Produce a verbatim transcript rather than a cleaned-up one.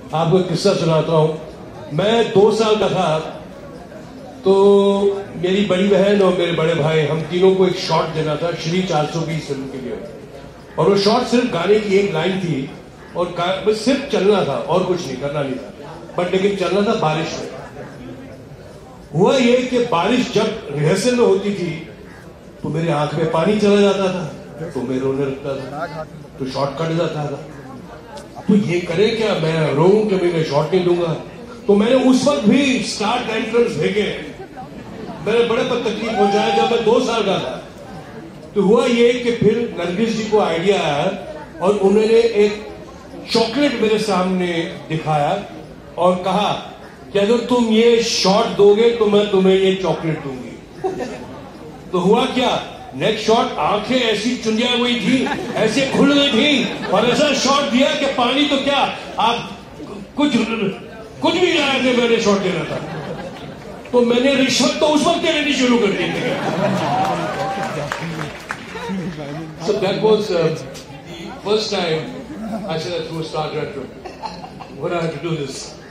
आपको एक किस्सा सुनाता हूं। मैं दो साल का था तो मेरी बड़ी बहन और मेरे बड़े भाई, हम तीनों को एक शॉट देना था श्री चार सौ बीस फिल्म के लिए। और वो शॉट सिर्फ गाने की एक लाइन थी और बस सिर्फ चलना था और कुछ नहीं करना नहीं था, बट लेकिन चलना था बारिश में। हुआ ये कि बारिश जब रिहर्सल में होती थी तो मेरे आंख में पानी चला जाता था, तो मैं रोने लगता था, तो शॉट कट जाता था। तो ये करे क्या, मैं रोऊं कि मैं शॉट नहीं दूंगा। तो मैंने उस वक्त भी स्टार एंट्रेंस भेजे, मैंने बड़े पर तकलीफ पहुंचाया जब मैं दो साल का था। तो हुआ ये कि फिर नरगिस जी को आइडिया आया और उन्होंने एक चॉकलेट मेरे सामने दिखाया और कहा कि अगर तुम ये शॉट दोगे तो मैं तुम्हें ये चॉकलेट दूंगी। तो हुआ क्या, नेक्स्ट शॉट आंखें ऐसी चुंदिया हुई थी, ऐसे खुल गई थी और ऐसा शॉट दिया कि पानी तो क्या, आप कुछ कुछ भी लाए थे, मैंने शॉट देना था। तो मैंने रिश्वत तो उस वक्त लेनी शुरू कर दी थी। So that was uh, the first time I said that through a star director when I had to do this.